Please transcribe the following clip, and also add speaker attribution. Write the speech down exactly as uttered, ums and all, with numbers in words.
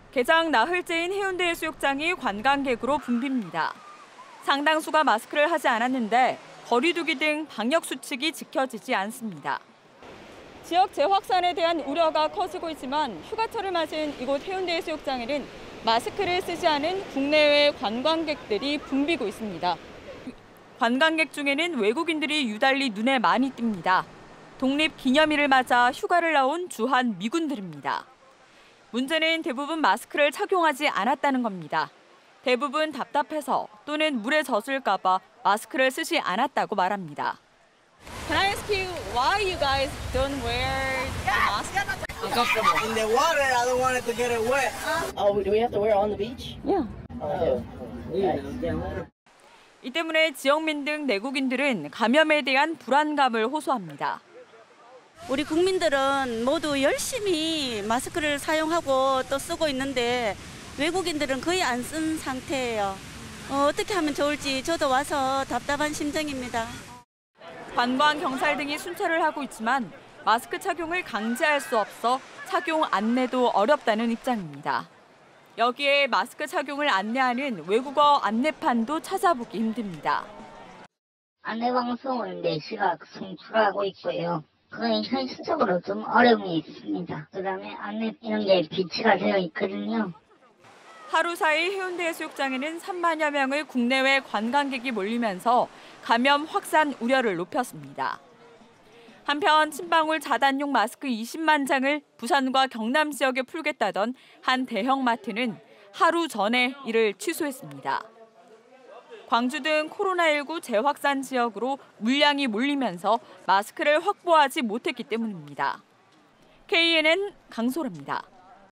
Speaker 1: 개장 나흘째인 해운대 해수욕장이 관광객으로 붐빕니다. 상당수가 마스크를 하지 않았는데 거리 두기 등 방역 수칙이 지켜지지 않습니다. 지역 재확산에 대한 우려가 커지고 있지만 휴가철을 맞은 이곳 해운대 해수욕장에는 마스크를 쓰지 않은 국내외 관광객들이 붐비고 있습니다. 관광객 중에는 외국인들이 유달리 눈에 많이 띕니다. 독립기념일을 맞아 휴가를 나온 주한 미군들입니다. 문제는 대부분 마스크를 착용하지 않았다는 겁니다. 대부분 답답해서 또는 물에 젖을까 봐 마스크를 쓰지 않았다고 말합니다. Can I ask you why you guys don't wear the mask?
Speaker 2: Uncomfortable. In the water, I don't want it to get it wet. Oh, do we have to wear it on the beach?
Speaker 1: Yeah.
Speaker 2: Oh, yeah.
Speaker 1: 이 때문에 지역민 등 내국인들은 감염에 대한 불안감을 호소합니다.
Speaker 3: 우리 국민들은 모두 열심히 마스크를 사용하고 또 쓰고 있는데 외국인들은 거의 안 쓴 상태예요. 어, 어떻게 하면 좋을지 저도 와서 답답한 심정입니다.
Speaker 1: 관광 경찰 등이 순찰을 하고 있지만 마스크 착용을 강제할 수 없어 착용 안내도 어렵다는 입장입니다. 여기에 마스크 착용을 안내하는 외국어 안내판도 찾아보기 힘듭니다.
Speaker 4: 안내 방송을 네 시가 송출하고 있고요. 그건 현실적으로 좀 어려움이 있습니다. 그다음에 안내 이런 게 비치가 되어 있거든요.
Speaker 1: 하루 사이 해운대 해수욕장에는 삼만여 명의 국내외 관광객이 몰리면서 감염 확산 우려를 높였습니다. 한편 침방울 차단용 마스크 이십만 장을 부산과 경남 지역에 풀겠다던 한 대형마트는 하루 전에 이를 취소했습니다. 광주 등 코로나십구 재확산 지역으로 물량이 몰리면서 마스크를 확보하지 못했기 때문입니다. 케이엔엔 강소라입니다.